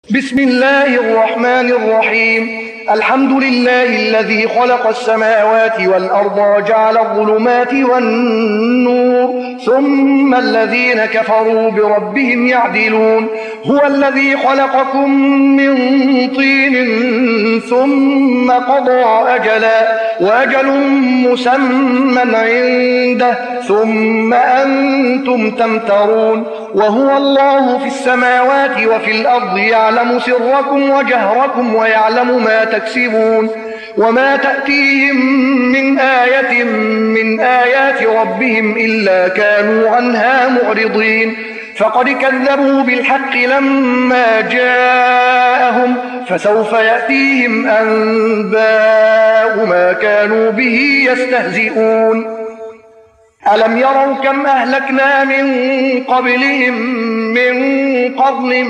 بسم الله الرحمن الرحيم. الحمد لله الذي خلق السماوات والأرض وجعل الظلمات والنور ثم الذين كفروا بربهم يعدلون. هو الذي خلقكم من طين ثم قضى أجلا وأجل مسمى عنده ثم أنتم تمترون. وهو الله في السماوات وفي الأرض يعلم سركم وجهركم ويعلم ما تكسبون. وما تأتيهم من آية من آيات ربهم إلا كانوا عنها معرضين. فقد كذبوا بالحق لما جاءهم فسوف يأتيهم أنباء ما كانوا به يستهزئون. ألم يروا كم أهلكنا من قبلهم من قرن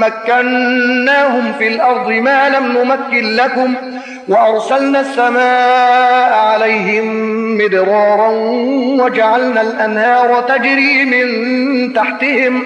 مكناهم في الأرض ما لم نمكن لكم وأرسلنا السماء عليهم مدرارا وجعلنا الأنهار تجري من تحتهم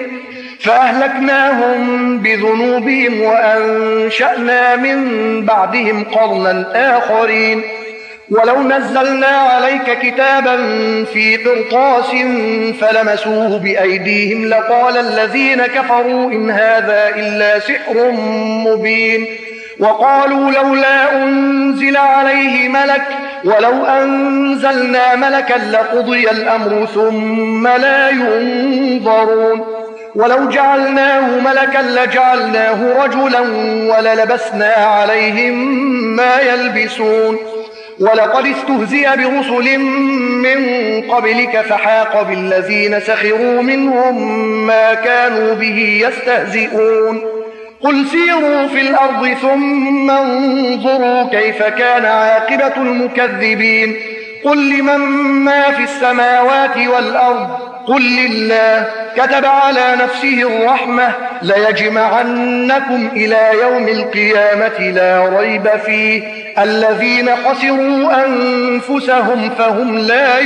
فأهلكناهم بذنوبهم وأنشأنا من بعدهم قرنا آخرين. ولو نزلنا عليك كتابا في قرطاس فلمسوه بأيديهم لقال الذين كفروا إن هذا إلا سحر مبين. وقالوا لولا أنزل عليه ملك ولو أنزلنا ملكا لقضي الأمر ثم لا ينظرون. ولو جعلناه ملكا لجعلناه رجلا وللبسنا عليهم ما يلبسون. ولقد استهزئ برسل من قبلك فحاق بالذين سخروا منهم ما كانوا به يستهزئون. قل سيروا في الأرض ثم انظروا كيف كان عاقبة المكذبين. قل لمن ما في السماوات والأرض قل لله كتب على نفسه الرحمة ليجمعنكم إلى يوم القيامة لا ريب فيه الذين خسروا أنفسهم فهم لا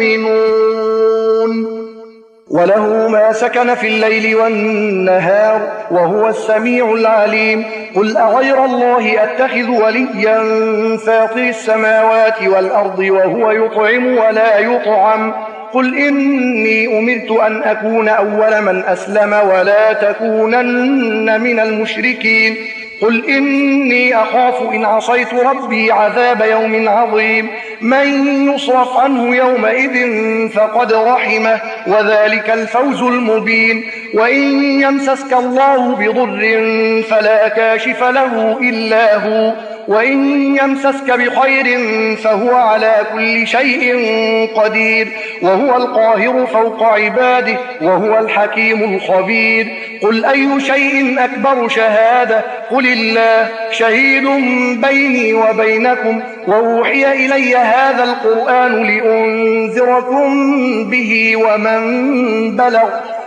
يؤمنون. وله ما سكن في الليل والنهار وهو السميع العليم. قل أغير الله أتخذ وليا فاطر السماوات والأرض وهو يطعم ولا يطعم. قل إني أمرت أن أكون أول من أسلم ولا تكونن من المشركين. قل إني أخاف إن عصيت ربي عذاب يوم عظيم. من يصرف عنه يومئذ فقد رحمه وذلك الفوز المبين. وإن يمسسك الله بضر فلا كاشف له إلا هو وإن يمسسك بخير فهو على كل شيء قدير وهو القاهر فوق عباده وهو الحكيم الخبير. قل أي شيء أكبر شهادة قل الله شهيد بيني وبينكم وأوحي إلي هذا القرآن لأنذركم به ومن بلغ.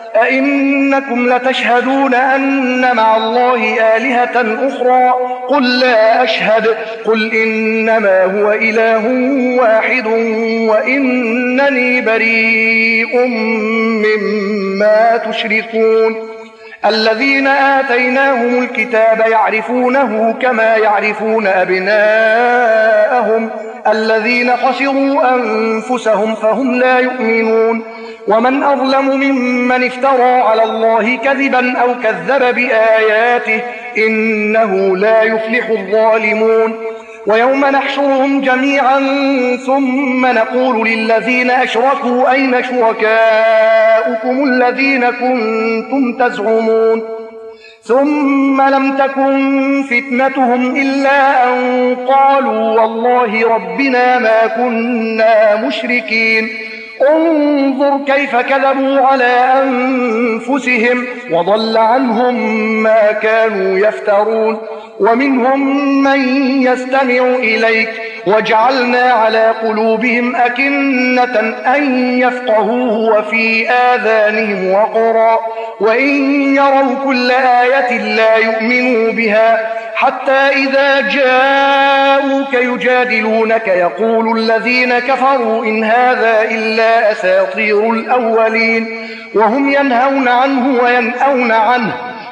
أئنكم لتشهدون أن مع الله آلهة أخرى قل لا أشهد. قل إنما هو إله واحد وإنني بريء مما تشركون. الذين آتيناهم الكتاب يعرفونه كما يعرفون أبناءهم الذين خسروا أنفسهم فهم لا يؤمنون. ومن أظلم ممن افترى على الله كذبا أو كذب بآياته إنه لا يفلح الظالمون. ويوم نحشرهم جميعا ثم نقول للذين أشركوا أين شركاؤكم الذين كنتم تزعمون ثم لم تكن فتنتهم إلا أن قالوا والله ربنا ما كنا مشركين. انظر كيف كذبوا على أنفسهم وضل عنهم ما كانوا يفترون. ومنهم من يستمع إليك وجعلنا على قلوبهم أكنة أن يفقهوه وفي آذانهم وقرا وإن يروا كل آية لا يؤمنوا بها حتى إذا جاءوك يجادلونك يقول الذين كفروا إن هذا إلا أساطير الأولين وهم ينهون عنه وينأون عنه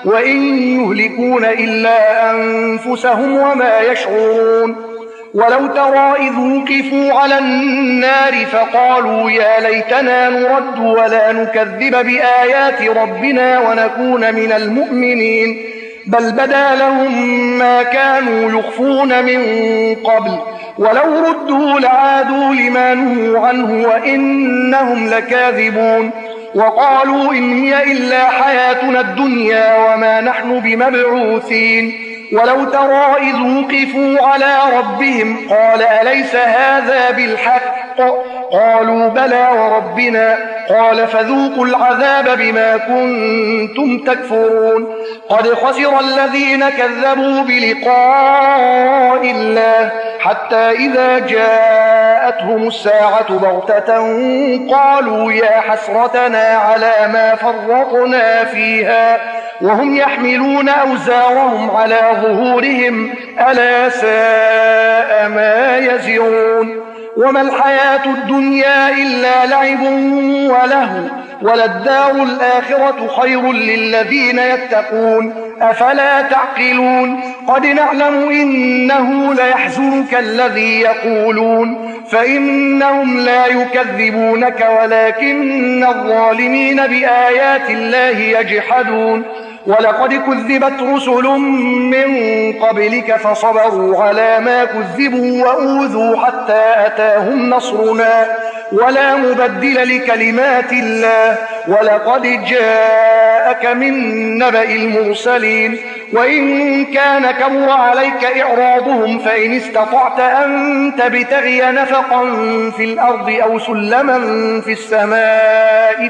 وإن يهلكون إلا أنفسهم وما يشعرون ولو ترى إذ وقفوا على النار فقالوا يا ليتنا نرد ولا نكذب بآيات ربنا ونكون من المؤمنين بل بدا لهم ما كانوا يخفون من قبل ولو ردوا لعادوا لما نهوا عنه وإنهم لكاذبون وقالوا إن هي إلا حياتنا الدنيا وما نحن بمبعوثين ولو ترى إذ وقفوا على ربهم قال أليس هذا بالحق قالوا بلى وربنا قال فذوقوا العذاب بما كنتم تكفرون قد خسر الذين كذبوا بلقاء الله حتى إذا جاءتهم الساعة بغتة قالوا يا حسرتنا على ما فرطنا فيها وهم يحملون أوزارهم على ظهورهم ألا ساء ما يزرون وما الحياة الدنيا إلا لعب ولهو وللدار الآخرة خير للذين يتقون أفلا تعقلون قد نعلم إنه ليحزنك الذي يقولون فإنهم لا يكذبونك ولكن الظالمين بآيات الله يجحدون ولقد كذبت رسل من قبلك فصبروا على ما كذبوا وأوذوا حتى أتاهم نصرنا ولا مبدل لكلمات الله ولقد جاءك من نبأ المرسلين وإن كان كبر عليك إعراضهم فإن استطعت أن تبتغي نفقا في الأرض أو سلما في السماء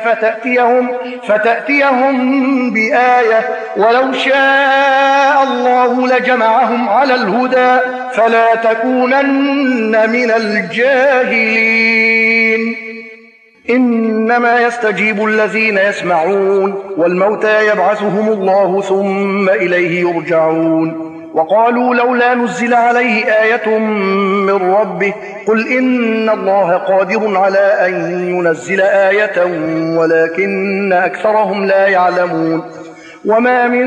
فتأتيهم بآية ولو شاء الله لجمعهم على الهدى فلا تكونن من الجاهلين إنما يستجيب الذين يسمعون والموتى يبعثهم الله ثم إليه يرجعون وقالوا لولا نزل عليه آية من ربه قل إن الله قادر على أن ينزل آية ولكن أكثرهم لا يعلمون وما من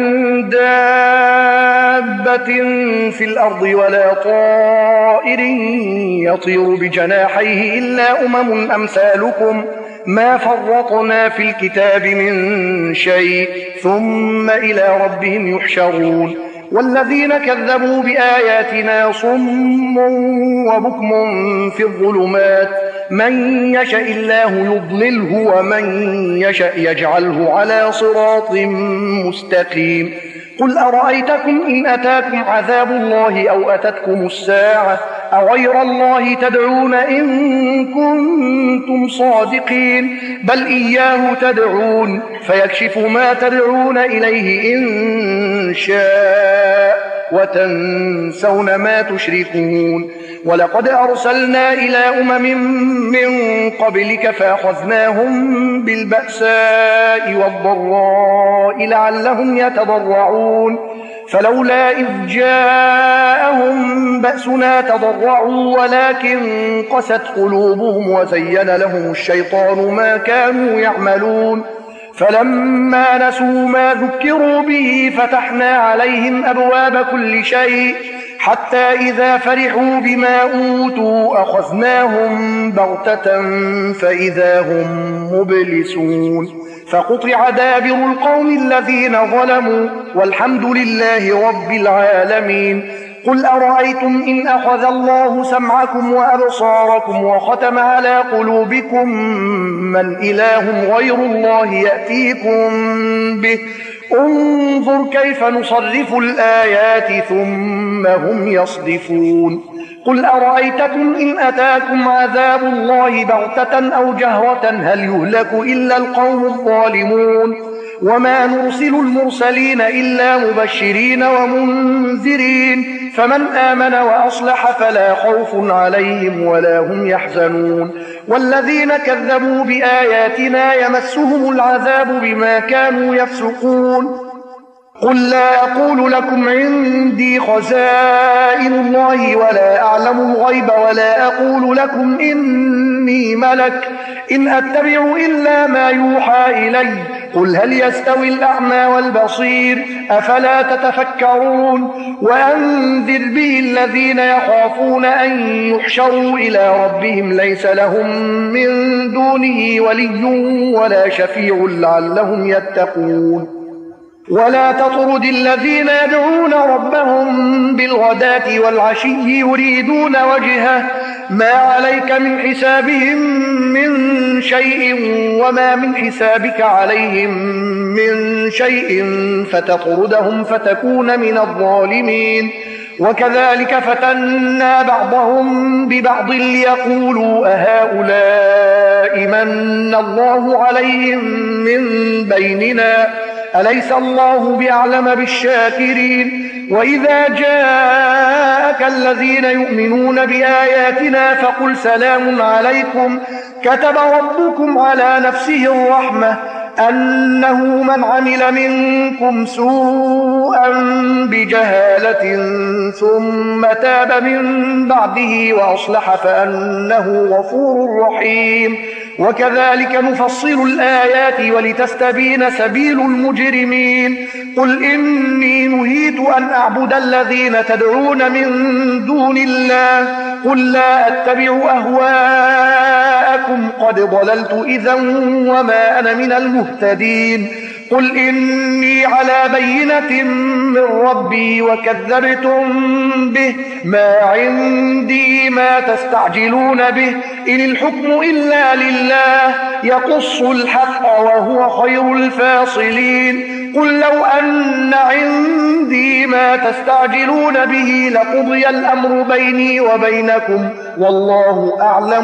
دابة في الأرض ولا طائر يطير بجناحيه إلا أمم أمثالكم ما فرطنا في الكتاب من شيء ثم إلى ربهم يحشرون والذين كذبوا بآياتنا صم وبكم في الظلمات من يشاء الله يضلله ومن يشاء يجعله على صراط مستقيم قل أرأيتكم إن أتاكم عذاب الله أو أتتكم الساعة أغير الله تدعون إن كنتم صادقين بل إياه تدعون فيكشف ما تدعون إليه إن شاء وتنسون ما تشركون ولقد أرسلنا إلى أمم من قبلك فأخذناهم بالبأساء والضراء لعلهم يتضرعون فلولا إذ جاءهم بأسنا تضرعوا ولكن قست قلوبهم وزين لهم الشيطان ما كانوا يعملون فلما نسوا ما ذكروا به فتحنا عليهم أبواب كل شيء حتى إذا فرحوا بما أوتوا أخذناهم بغتة فإذا هم مبلسون فقطع دابر القوم الذين ظلموا والحمد لله رب العالمين قل أرأيتم إن أخذ الله سمعكم وأبصاركم وختم على قلوبكم من إله غير الله يأتيكم به انظر كيف نصرف الآيات ثم هم يصدفون قل أرأيتكم إن أتاكم عذاب الله بغتة أو جهرة هل يهلك إلا القوم الظالمون وما نرسل المرسلين إلا مبشرين ومنذرين فمن آمن وأصلح فلا خوف عليهم ولا هم يحزنون والذين كذبوا بآياتنا يمسهم العذاب بما كانوا يفسقون قل لا أقول لكم عندي خزائن الله ولا أعلم الغيب ولا أقول لكم إني ملك إن أتبع إلا ما يوحى إلي قل هل يستوي الأعمى والبصير أفلا تتفكرون وأنذر به الذين يخافون أن يحشروا إلى ربهم ليس لهم من دونه ولي ولا شفيع لعلهم يتقون ولا تطرد الذين يدعون ربهم بالغداة والعشي يريدون وجهه ما عليك من حسابهم من شيء وما من حسابك عليهم من شيء فتطردهم فتكون من الظالمين وكذلك فتنا بعضهم ببعض ليقولوا أهؤلاء من الله عليهم من بيننا أليس الله بأعلم بالشاكرين وإذا جاءك الذين يؤمنون بآياتنا فقل سلام عليكم كتب ربكم على نفسه الرحمة أنه من عمل منكم سوءا بجهالة ثم تاب من بعده وأصلح فأنه غفور رحيم وكذلك نفصل الآيات ولتستبين سبيل المجرمين قل إني نهيت أن أعبد الذين تدعون من دون الله قل لا أتبع أهواءكم قد ضللت إذا وما أنا من المهتدين قل إني على بينة من ربي وكذبتم به ما عندي ما تستعجلون به إن الحكم إلا لله يقص الحق وهو خير الفاصلين قل لو أن عندي ما تستعجلون به لقضي الأمر بيني وبينكم والله أعلم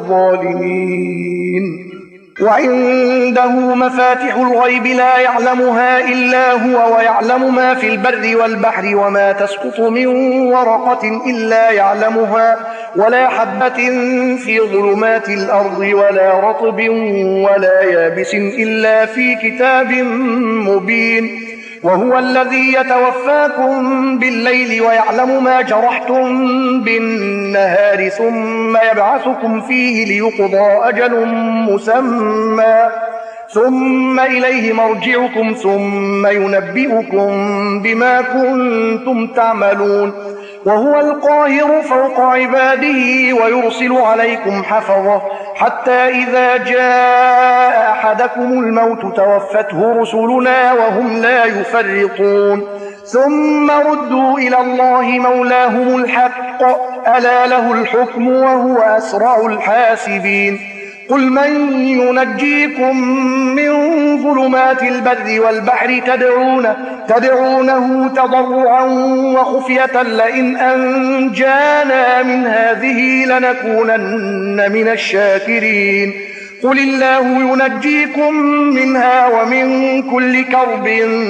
بالظالمين وعنده مفاتح الغيب لا يعلمها إلا هو ويعلم ما في البر والبحر وما تسقط من ورقة إلا يعلمها ولا حبة في ظلمات الأرض ولا رطب ولا يابس إلا في كتاب مبين وهو الذي يتوفاكم بالليل ويعلم ما جرحتم بالنهار ثم يبعثكم فيه ليقضى أجل مسمى ثم إليه مرجعكم ثم ينبئكم بما كنتم تعملون وهو القاهر فوق عباده ويرسل عليكم حفظه حتى إذا جاء أحدكم الموت توفته رسلنا وهم لا يفرطون ثم ردوا إلى الله مولاهم الحق ألا له الحكم وهو أسرع الحاسبين قل من ينجيكم من ظلمات البر والبحر تدعونه تضرعا وخفية لئن أنجانا من هذه لنكونن من الشاكرين قل الله ينجيكم منها ومن كل كرب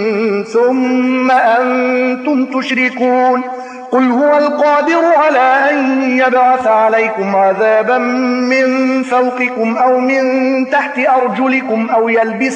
ثم أنتم تشركون قل هو القادر على أن يبعث عليكم عذابا من فوقكم أو من تحت أرجلكم أو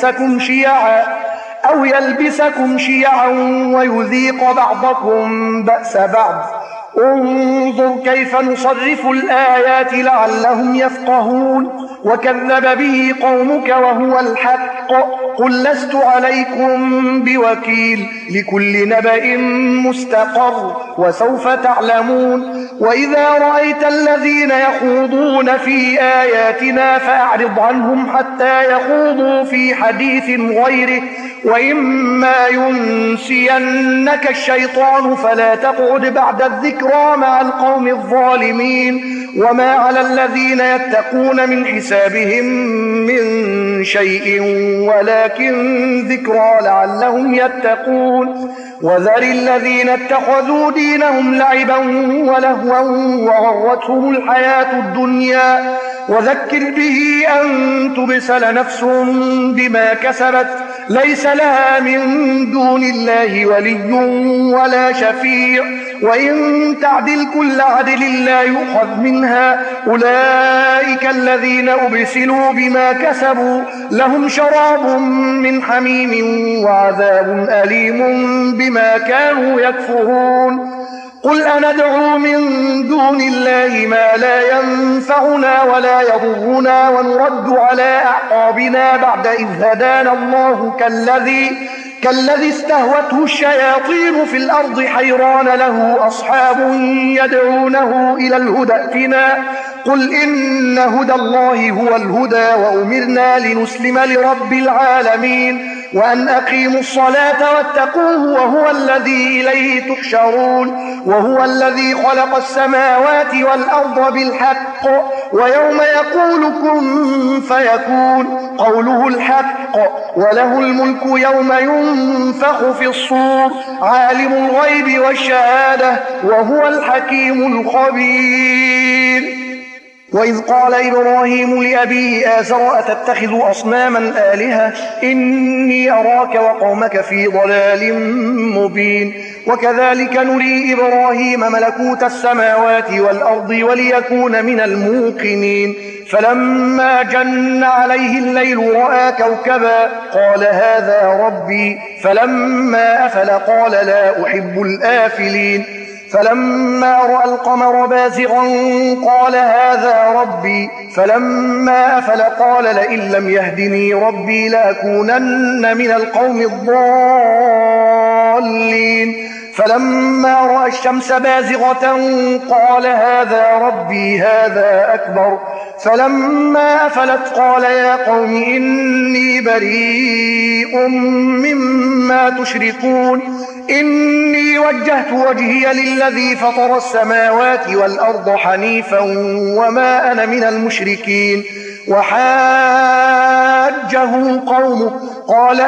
يلبسكم شيعا ويذيق بعضكم بأس بعض انظر كيف نصرف الآيات لعلهم يفقهون وكذب به قومك وهو الحق قل لست عليكم بوكيل لكل نبأ مستقر وسوف تعلمون وإذا رأيت الذين يخوضون في آياتنا فأعرض عنهم حتى يخوضوا في حديث غيره وإما ينسينك الشيطان فلا تقعد بعد الذكرى مع القوم الظالمين وما على الذين يتقون من حسابهم من شيء ولكن ذكرى لعلهم يتقون وذر الذين اتخذوا دينهم لعبا ولهوا وغرتهم الحياة الدنيا وذكر به أن تبسل نفس بما كسبت ليس لها من دون الله ولي ولا شفيع وإن تعدل كل عدل لا يؤخذ منها أولئك الذين أبسلوا بما كسبوا لهم شراب من حميم وعذاب أليم بما كانوا يكفرون قل أندعو من دون الله ما لا ينفعنا ولا يضرنا ونرد على أعقابنا بعد إذ هدانا الله كالذي استهوته الشياطين في الأرض حيران له أصحاب يدعونه إلى الهدى ائتنا قل إن هدى الله هو الهدى وأمرنا لنسلم لرب العالمين وأن أقيموا الصلاة واتقوه وهو الذي إليه تحشرون وهو الذي خلق السماوات والأرض بالحق ويوم يقول كن فيكون قوله الحق وله الملك يوم ينفخ في الصور عالم الغيب والشهادة وهو الحكيم الخبير وإذ قال إبراهيم لأبيه آزر أتتخذ أصناما آلهة إني أراك وقومك في ضلال مبين وكذلك نري إبراهيم ملكوت السماوات والأرض وليكون من الموقنين فلما جن عليه الليل رأى كوكبا قال هذا ربي فلما أفل قال لا أحب الآفلين فلما رأى القمر بازغا قال هذا ربي فلما أفل قال لئن لم يهدني ربي لأكونن من القوم الضالين فلما رأى الشمس بازغة قال هذا ربي هذا أكبر فلما أفلت قال يا قوم إني بريء مما تشركون إني وجهت وجهي للذي فطر السماوات والأرض حنيفا وما أنا من المشركين وحاجه قومه قال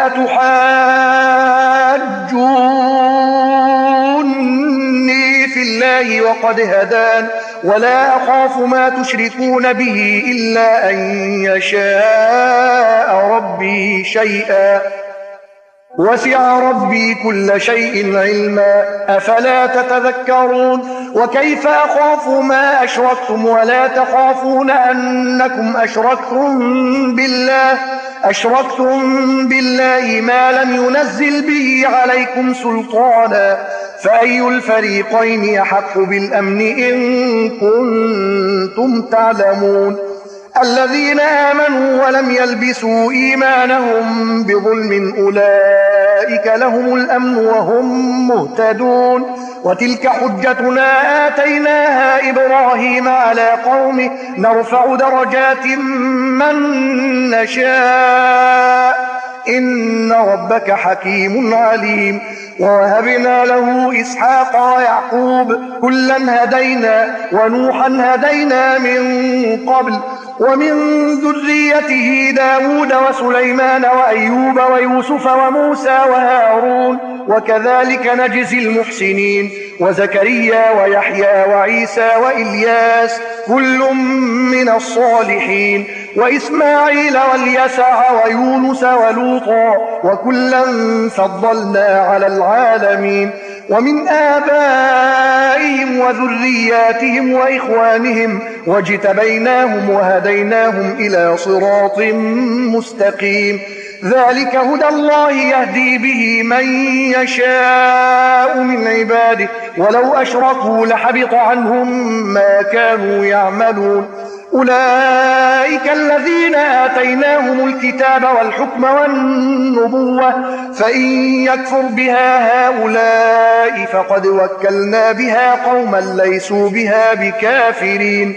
أتحاجوني في الله وقد هدان ولا أخاف ما تشركون به إلا أن يشاء ربي شيئا وسع ربي كل شيء علما أفلا تتذكرون وكيف أخاف ما أشركتم ولا تخافون أنكم أشركتم بالله ما لم ينزل به عليكم سلطانا فأي الفريقين يحق بالأمن إن كنتم تعلمون الذين آمنوا ولم يلبسوا إيمانهم بظلم أولئك لهم الأمن وهم مهتدون وتلك حجتنا آتيناها إبراهيم على قومه نرفع درجات من نشاء إن ربك حكيم عليم ووهبنا له إسحاق ويعقوب كلا هدينا ونوحا هدينا من قبل ومن ذريته داود وسليمان وأيوب ويوسف وموسى وهارون وكذلك نجزي المحسنين وزكريا ويحيى وعيسى وإلياس كل من الصالحين وإسماعيل واليسع ويونس ولوطا وكلا فضلنا على العالمين ومن آبائهم وذرياتهم وإخوانهم واجتبيناهم وهديناهم إلى صراط مستقيم ذلك هدى الله يهدي به من يشاء من عباده ولو أشركوا لحبط عنهم ما كانوا يعملون أولئك الذين آتيناهم الكتاب والحكم والنبوة فإن يكفر بها هؤلاء فقد وكلنا بها قوما ليسوا بها بكافرين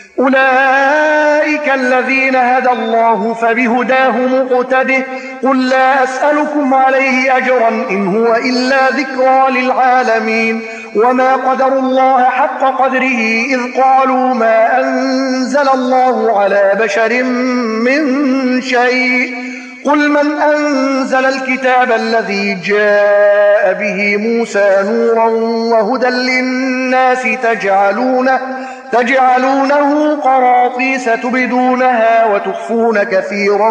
أولئك الذين هدى الله فبهداه مقتده قل لا أسألكم عليه أجرا إن هو إلا ذكرى للعالمين وما قدروا الله حق قدره إذ قالوا ما أنزل الله على بشر من شيء قل من أنزل الكتاب الذي جاء به موسى نورا وهدى للناس تجعلونه قراطيس تبدونها وتخفون كثيرا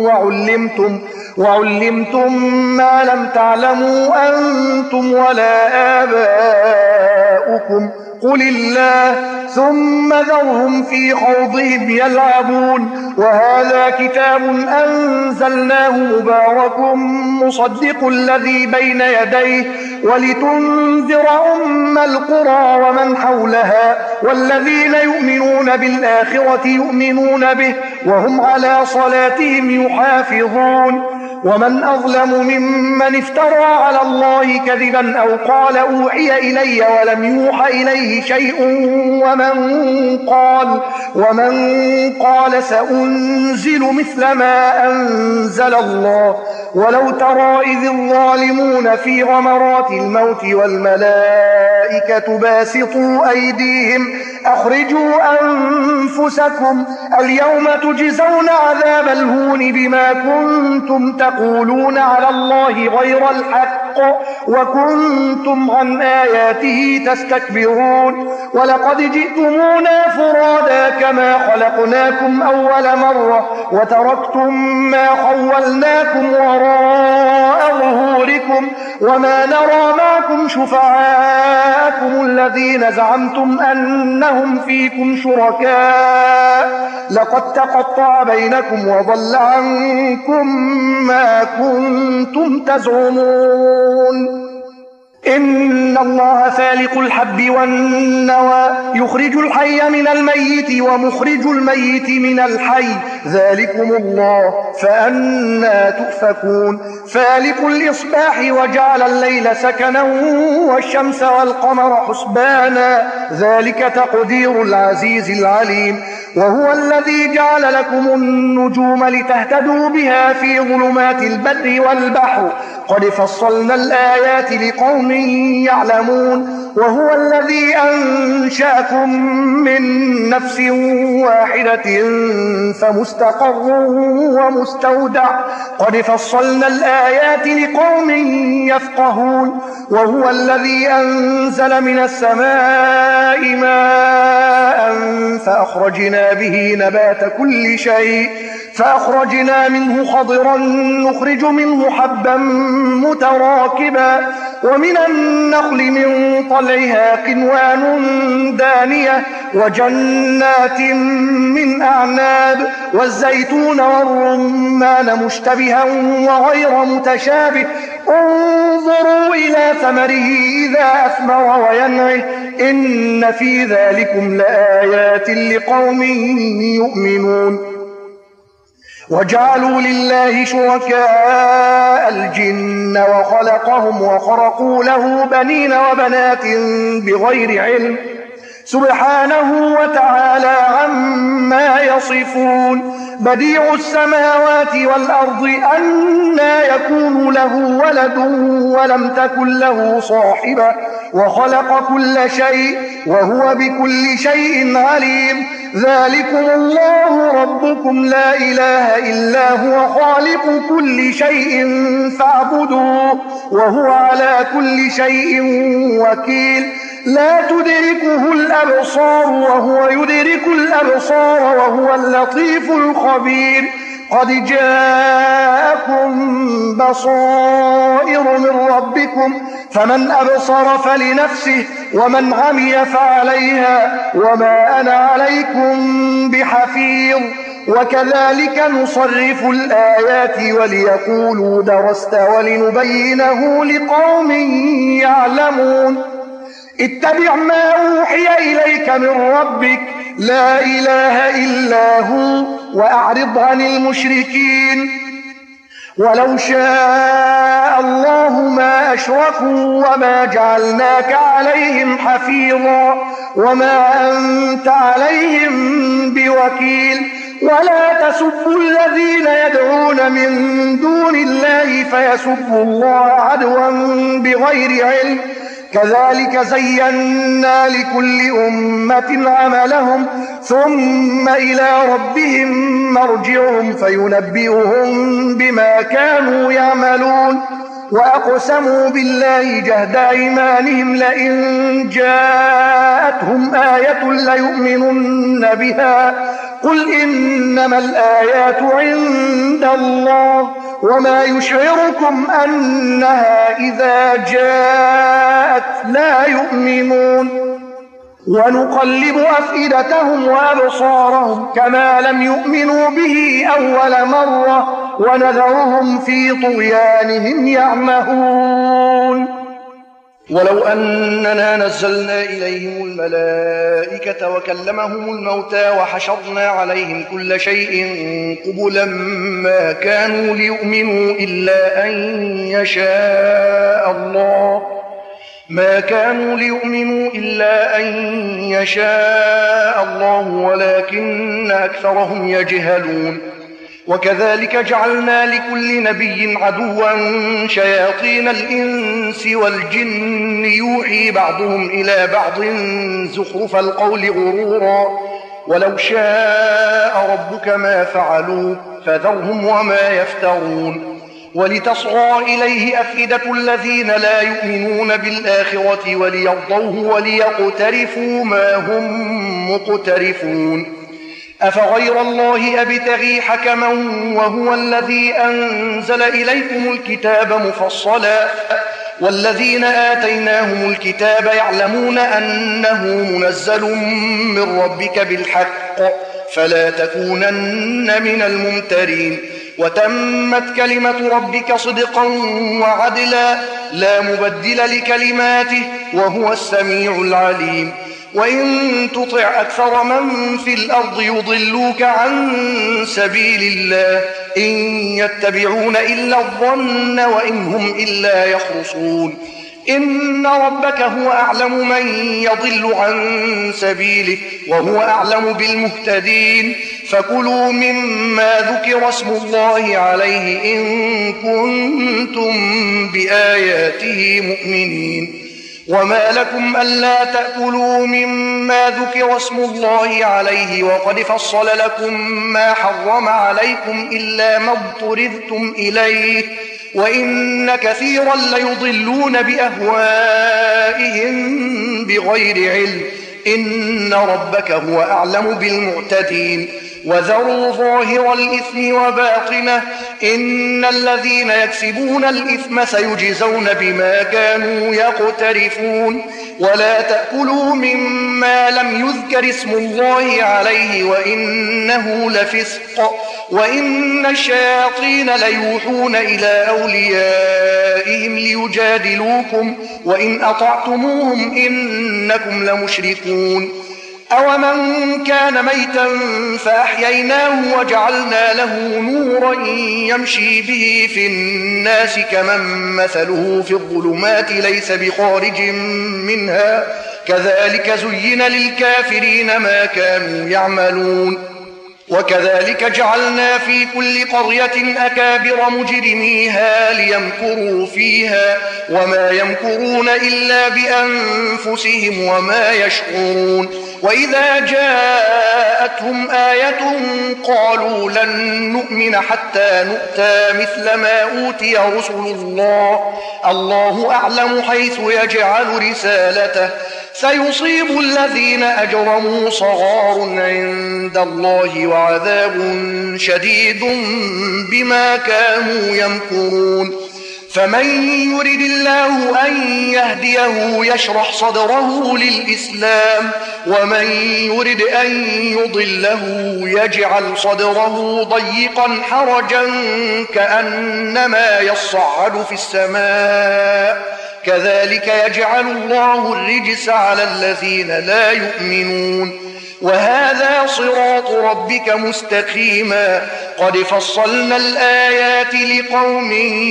وعلمتم ما لم تعلموا أنتم ولا آباؤكم قل الله ثم ذرهم في خوضهم يلعبون وهذا كتاب أنزلناه مبارك مصدق الذي بين يديه ولتنذر أم القرى ومن حولها والذين يؤمنون بالآخرة يؤمنون به وهم على صلاتهم يحافظون ومن أظلم ممن افترى على الله كذبا أو قال أوحي إلي ولم يوحى إليه شيء ومن قال سأنزل مثل ما أنزل الله ولو ترى إذ الظالمون في غمرات الموت والملائكة باسطوا أيديهم أخرجوا أنفسكم اليوم تجزون عذاب الهون بما كنتم تقولون على الله غير الحق وكنتم عن آياته تستكبرون ولقد جئتمونا فرادا كما خلقناكم أول مرة وتركتم ما خولناكم وراء ظهوركم وما نرى معكم شفعاءكم الذين زعمتم أنهم فيكم شركاء لقد تقطع بينكم وضل عنكم ما كنتم تزعمون إن الله فالق الحب والنوى يخرج الحي من الميت ومخرج الميت من الحي ذلكم الله فأنى تؤفكون فالق الإصباح وجعل الليل سكنا والشمس والقمر حسبانا ذلك تقدير العزيز العليم وهو الذي جعل لكم النجوم لتهتدوا بها في ظلمات البر والبحر قد فصلنا الآيات لقوم يعلمون وهو الذي أنشأكم من نفس واحدة فمستقر ومستودع قد فصلنا الآيات لقوم يفقهون وهو الذي أنزل من السماء ماء فأخرجنا به نبات كل شيء فأخرجنا منه خضرا نخرج منه حبا متراكبا ومن النخل من طلعها قنوان دانية وجنات من أعناب والزيتون والرمان مشتبها وغير متشابه انظروا إلى ثمره إذا أثمر وينعه إن في ذلكم لآيات لقوم يؤمنون وجعلوا لله شركاء الجن وخلقهم وخرقوا له بنين وبنات بغير علم سبحانه وتعالى عما يصفون بديع السماوات والأرض أنى يكون له ولد ولم تكن له صاحبة وخلق كل شيء وهو بكل شيء عليم ذلكم الله ربكم لا إله إلا هو خالق كل شيء فاعبدوه وهو على كل شيء وكيل لا تدركه الأبصار وهو يدرك الأبصار وهو اللطيف الخبير قد جاءكم بصائر من ربكم فمن أبصر فلنفسه ومن عمي فعليها وما أنا عليكم بحفيظ وكذلك نصرف الآيات وليقولوا درست ولنبينه لقوم يعلمون اتبع ما أوحي إليك من ربك لا إله إلا هو وأعرض عن المشركين ولو شاء الله ما أشركوا وما جعلناك عليهم حفيظا وما أنت عليهم بوكيل ولا تسبوا الذين يدعون من دون الله فيسبوا الله عدوا بغير علم كذلك زينا لكل أمة عملهم ثم إلى ربهم مرجعهم فينبئهم بما كانوا يعملون وأقسموا بالله جهد أيمانهم لئن جاءتهم آية ليؤمنن بها قل إنما الآيات عند الله وما يشعركم أنها إذا جاءت لا يؤمنون ونقلب أفئدتهم وأبصارهم كما لم يؤمنوا به أول مرة ونذرهم في طغيانهم يعمهون ولو أننا نزلنا إليهم الملائكة وكلمهم الموتى وحشرنا عليهم كل شيء قبلا ما كانوا ليؤمنوا إلا أن يشاء الله ولكن أكثرهم يجهلون وكذلك جعلنا لكل نبي عدوا شياطين الإنس والجن يوحي بعضهم إلى بعض زخرف القول غرورا ولو شاء ربك ما فعلوا فذرهم وما يفترون ولتصغى إليه أفئدة الذين لا يؤمنون بالآخرة وليرضوه وليقترفوا ما هم مقترفون أفغير الله أبتغي حكما وهو الذي أنزل إليكم الكتاب مفصلا والذين آتيناهم الكتاب يعلمون أنه منزل من ربك بالحق فلا تكونن من الممترين وتمت كلمة ربك صدقا وعدلا لا مبدل لكلماته وهو السميع العليم وإن تطع أكثر من في الأرض يضلوك عن سبيل الله إن يتبعون إلا الظن وإن هم إلا يخرصون إن ربك هو أعلم من يضل عن سبيله وهو أعلم بالمهتدين فكلوا مما ذكر اسم الله عليه إن كنتم بآياته مؤمنين وما لكم ألا تأكلوا مما ذكر اسم الله عليه وقد فصل لكم ما حرم عليكم إلا ما اضطررتم إليه وإن كثيرا ليضلون بأهوائهم بغير علم إن ربك هو أعلم بالمعتدين وذروا ظاهر الإثم وباطنه إن الذين يكسبون الإثم سيجزون بما كانوا يقترفون ولا تأكلوا مما لم يذكر اسم الله عليه وإنه لفسق وإن الشياطين ليوحون إلى أوليائهم ليجادلوكم وإن أطعتموهم إنكم لمشركون أومن كان ميتا فأحييناه وجعلنا له نورا يمشي به في الناس كمن مثله في الظلمات ليس بخارج منها كذلك زين للكافرين ما كانوا يعملون وكذلك جعلنا في كل قرية أكابر مجرميها ليمكروا فيها وما يمكرون إلا بأنفسهم وما يشعرون وإذا جاءتهم آية قالوا لن نؤمن حتى نؤتى مثل ما أوتي رسل الله أعلم حيث يجعل رسالته سيصيب الذين أجرموا صغار عند الله وعذاب شديد بما كانوا يمكرون فمن يرد الله أن يهديه يشرح صدره للإسلام ومن يرد أن يضله يجعل صدره ضيقا حرجا كأنما يصعد في السماء كذلك يجعل الله الرجس على الذين لا يؤمنون وهذا صراط ربك مستقيما قد فصلنا الآيات لقوم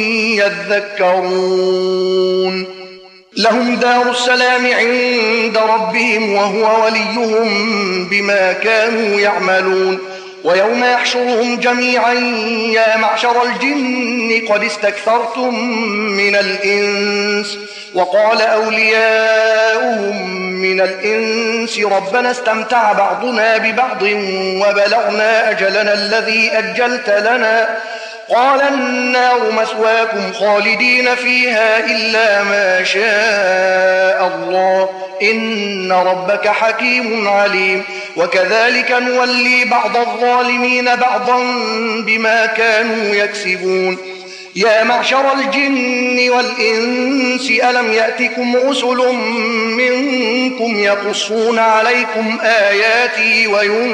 يذكرون لهم دار السلام عند ربهم وهو وليهم بما كانوا يعملون ويوم يحشرهم جميعا يا معشر الجن قد استكثرتم من الإنس وقال أولياؤهم من الإنس ربنا استمتع بعضنا ببعض وبلغنا أجلنا الذي أجلت لنا قال النار مثواكم خالدين فيها إلا ما شاء الله إن ربك حكيم عليم وكذلك نولي بعض الظالمين بعضا بما كانوا يكسبون يا معشر الجن والإنس ألم يأتكم رسل منكم يقصون عليكم آياتي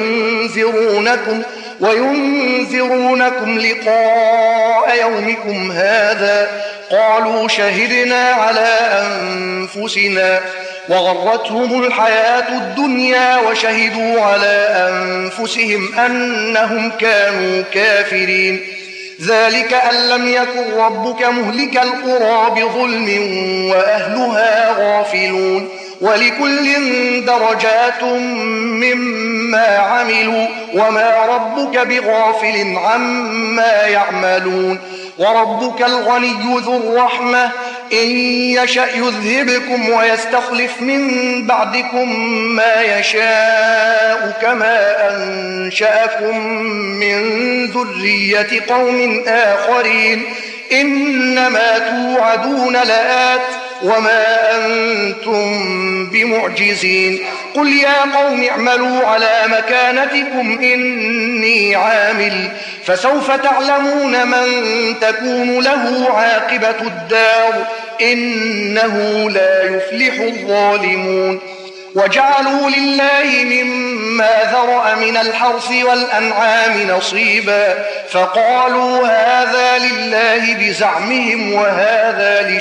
وينذرونكم لقاء يومكم هذا قالوا شهدنا على أنفسنا وغرتهم الحياة الدنيا وشهدوا على أنفسهم أنهم كانوا كافرين ذلك أن لم يكن ربك مهلك القرى بظلم وأهلها غافلون ولكل درجات مما عملوا وما ربك بغافل عما يعملون وربك الغني ذو الرحمة إن يشأ يذهبكم ويستخلف من بعدكم ما يشاء كما أنشأكم من ذرية قوم آخرين إنما توعدون لآت وما أنتم بمعجزين قل يا قوم اعملوا على مكانتكم إني عامل فسوف تعلمون من تكون له عاقبة الدار إنه لا يفلح الظالمون وجعلوا لله مما ذرأ من الحرث والأنعام نصيبا فقالوا هذا لله بزعمهم وهذا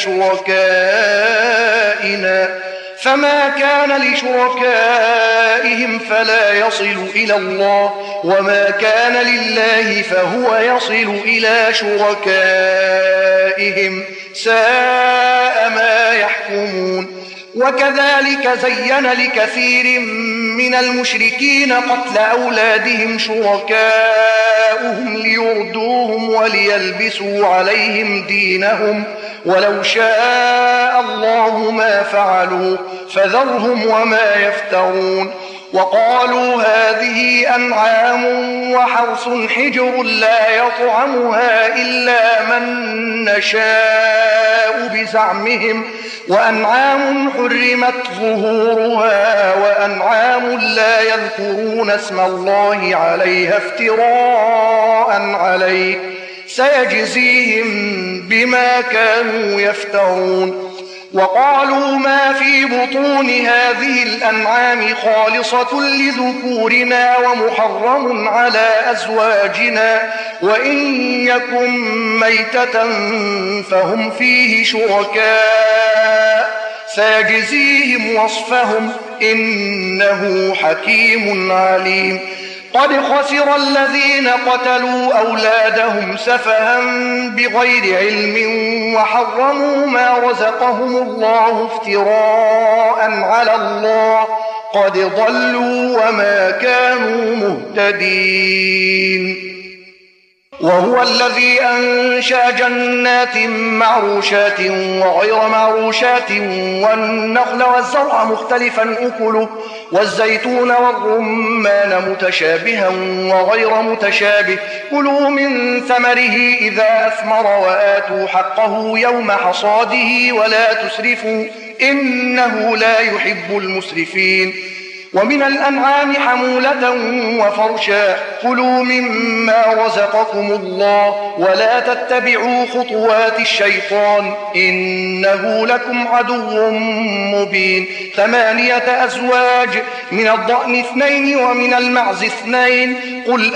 لشركائنا فما كان لشركائهم فلا يصل إلى الله وما كان لله فهو يصل إلى شركائهم ساء ما يحكمون وكذلك زين لكثير من المشركين قتل أولادهم شركاؤهم ليردوهم وليلبسوا عليهم دينهم ولو شاء الله ما فعلوا فذرهم وما يفترون وقالوا هذه أنعام وحرث حجر لا يطعمها إلا من نشاء بزعمهم وأنعام حرمت ظهورها وأنعام لا يذكرون اسم الله عليها افتراء عليه سيجزيهم بما كانوا يفترون وقالوا ما في بطون هذه الأنعام خالصة لذكورنا ومحرم على أزواجنا وإن يكن ميتة فهم فيه شركاء سيجزيهم وصفهم إنه حكيم عليم قد خسر الذين قتلوا أولادهم سفها بغير علم وحرموا ما رزقهم الله افتراء على الله قد ضلوا وما كانوا مهتدين وهو الذي أنشأ جنات معروشات وغير معروشات والنخل والزرع مختلفا أكله والزيتون والرمان متشابها وغير متشابه كلوا من ثمره إذا أثمر وآتوا حقه يوم حصاده ولا تسرفوا إنه لا يحب المسرفين ومن الأنعام حمولة وفرشا كلوا مما رزقكم الله ولا تتبعوا خطوات الشيطان إنه لكم عدو مبين 8 أزواج من الضأن 2 ومن المعز 2 قل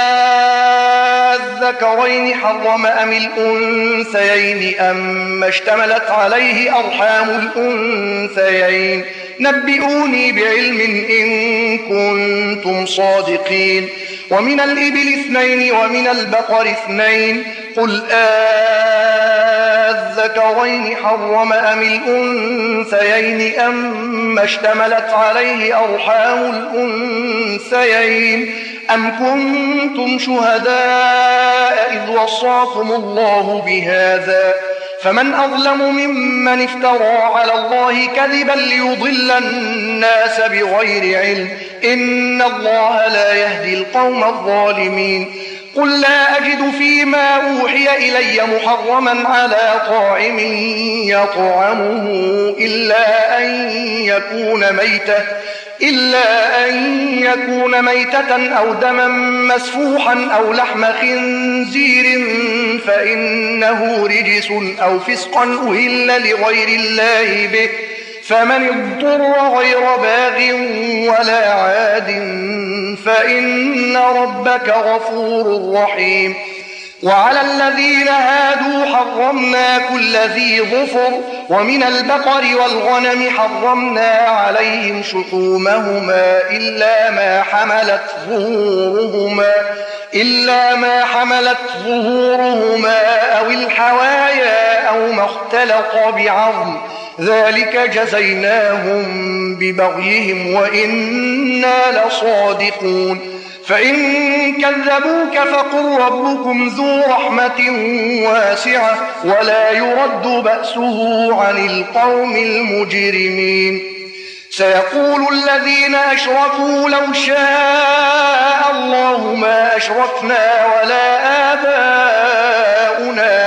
الذكرين حرم أم الأنثيين أم اشتملت عليه أرحام الأنثيين نبئوني بعلم إن كنتم صادقين ومن الإبل 2 ومن البقر 2 قل الذكرين حرم أم الأنثيين أم اشتملت عليه أرحام الأنثيين أم كنتم شهداء إذ وصاكم الله بهذا فمن أظلم ممن افترى على الله كذبا ليضل الناس بغير علم إن الله لا يهدي القوم الظالمين قل لا أجد فيما أوحي إلي محرما على طاعم يطعمه إلا أن يكون ميتة أو دما مسفوحا أو لحم خنزير فإنه رجس أو فسقا أهل لغير الله به فمن اضطر غير باغ ولا عاد فإن ربك غفور رحيم وعلى الذين هادوا حرمنا كل ذي ظفر ومن البقر والغنم حرمنا عليهم شحومهما إلا ما حملت ظهورهما أو الحوايا أو ما اختلط بعظم ذلك جزيناهم ببغيهم وإنا لصادقون فإن كذبوك فقل ربكم ذو رحمة واسعة ولا يرد بأسه عن القوم المجرمين سيقول الذين أشركوا لو شاء الله ما أشركنا ولا آباؤنا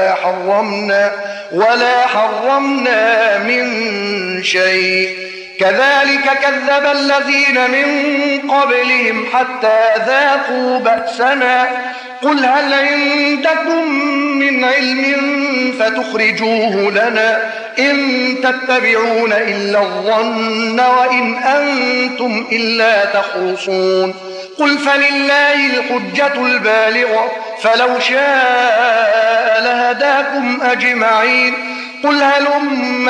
ولا حرمنا من شيء كذلك كذب الذين من قبلهم حتى ذاقوا بأسنا قل هل عندكم من علم فتخرجوه لنا إن تتبعون إلا الظن وإن أنتم إلا تخرصون قل فلله الحجة البالغة فلو شاء لهداكم أجمعين قل هلم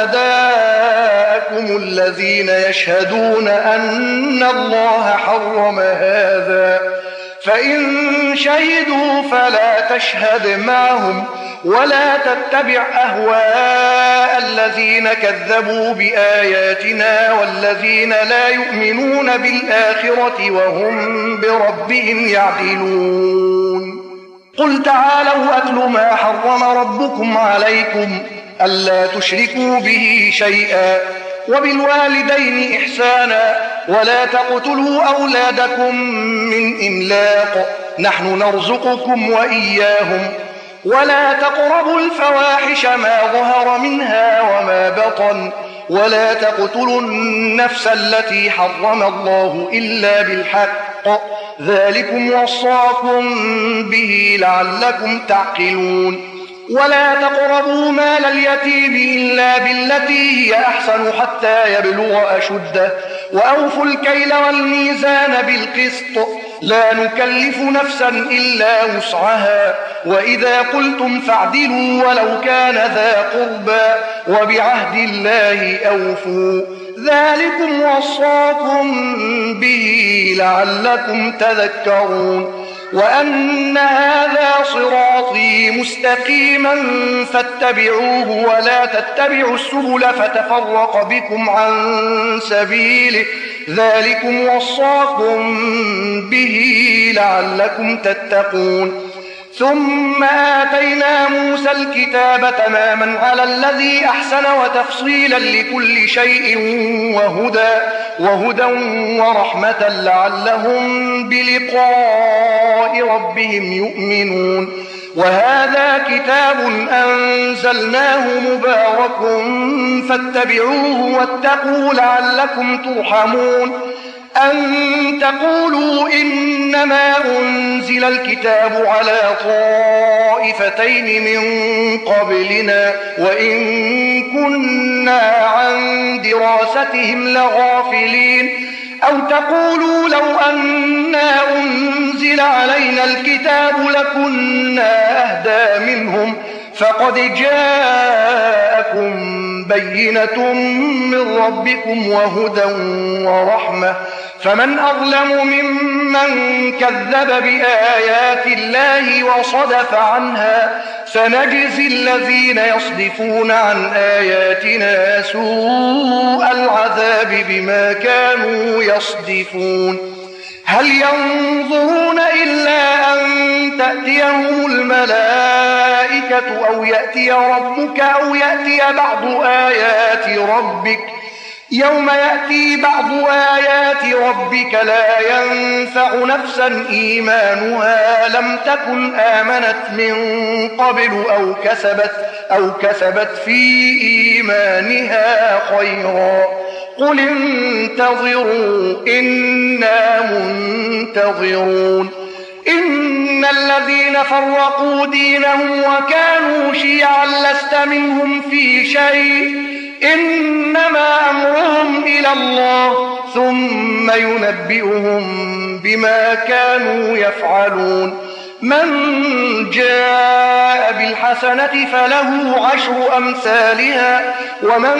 شهداءكم الذين يشهدون أن الله حرم هذا فإن شهدوا فلا تشهد معهم ولا تتبع أهواء الذين كذبوا بآياتنا والذين لا يؤمنون بالآخرة وهم بربهم يعدلون قل تعالوا أتل ما حرم ربكم عليكم ألا تشركوا به شيئا وبالوالدين إحسانا ولا تقتلوا أولادكم من إملاق نحن نرزقكم وإياهم ولا تقربوا الفواحش ما ظهر منها وما بطن ولا تقتلوا النفس التي حرم الله إلا بالحق ذلكم وصاكم به لعلكم تعقلون ولا تقربوا مال اليتيم إلا بالتي هي أحسن حتى يبلغ أشده وأوفوا الكيل والميزان بالقسط لا نكلف نفسا إلا وسعها وإذا قلتم فاعدلوا ولو كان ذا قربى وبعهد الله أوفوا ذلكم وصاكم به لعلكم تذكرون وأن هذا صراطي مستقيما فاتبعوه ولا تتبعوا السبل فتفرق بكم عن سبيله ذلكم وصاكم به لعلكم تتقون ثم آتينا موسى الكتاب تماما على الذي أحسن وتفصيلا لكل شيء وهدى ورحمة لعلهم بلقاء ربهم يؤمنون وهذا كتاب أنزلناه مبارك فاتبعوه واتقوا لعلكم ترحمون أن تقولوا إنما أنزل الكتاب على طائفتين من قبلنا وإن كنا عن دراستهم لغافلين أو تقولوا لو أنا أنزل علينا الكتاب لكنا أهدى منهم فقد جاءكم بينة من ربكم وهدى ورحمة فمن أظلم ممن كذب بآيات الله وصدف عنها سنجزي الذين يصدفون عن آياتنا سوء العذاب بما كانوا يصدفون هل ينظرون إلا أن تأتيهم الملائكة أو يأتي ربك أو يأتي بعض آيات ربك يوم يأتي بعض آيات ربك لا ينفع نفسا إيمانها لم تكن آمنت من قبل أو كسبت في إيمانها خيرا قل انتظروا إنا منتظرون إن الذين فرقوا دينهم وكانوا شيعا لست منهم في شيء إنما أمرهم إلى الله ثم ينبئهم بما كانوا يفعلون من جاء بالحسنة فله 10 أمثالها ومن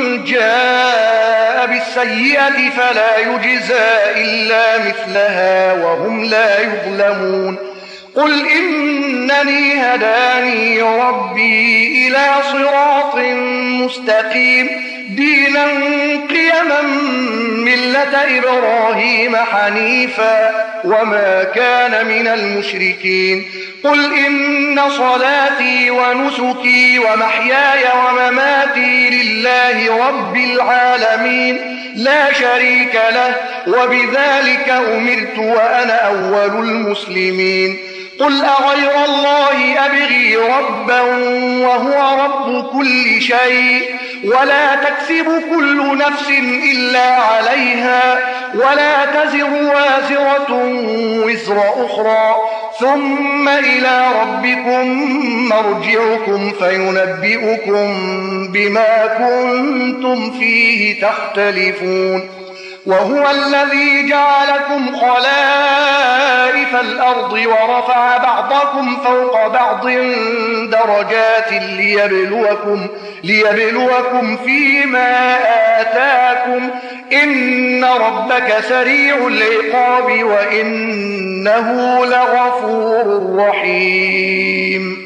جاء بالسيئة فلا يجزى إلا مثلها وهم لا يظلمون قل إنني هداني ربي إلى صراط مستقيم دينا قيما ملة إبراهيم حنيفا وما كان من المشركين قل إن صلاتي ونسكي ومحياي ومماتي لله رب العالمين لا شريك له وبذلك أمرت وأنا أول المسلمين قل أغير الله أبغي ربا وهو رب كل شيء ولا تكسب كل نفس إلا عليها ولا تزر وازرة وزر أخرى ثم إلى ربكم مرجعكم فينبئكم بما كنتم فيه تختلفون وهو الذي جعلكم خلائف الأرض ورفع بعضكم فوق بعض درجات ليبلوكم فيما آتاكم إن ربك سريع العقاب وإنه لغفور رحيم